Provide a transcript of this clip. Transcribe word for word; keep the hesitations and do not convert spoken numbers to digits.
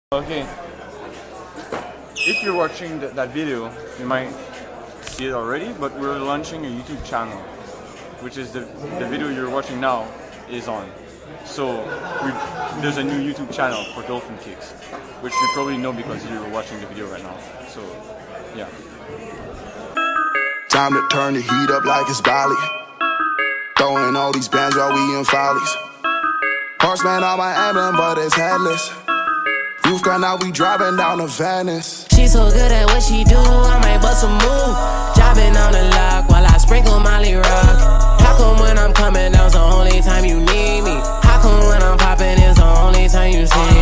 Okay, if you're watching th that video, you might see it already, but we're launching a YouTube channel, which is the, the video you're watching now is on. So we, there's a new YouTube channel for Dolphin Kicks, which you probably know because you're watching the video right now. So, yeah. Time to turn the heat up like it's Bali. Throwing all these bands while we in follies. Horseman on my emblem, but it's headless. You've gone out, we driving down to Venice. She so good at what she do, I might bust a move. Driving on the lock while I sprinkle Molly Rock. How come when I'm coming down's the only time you need me? How come when I'm popping is the only time you see me?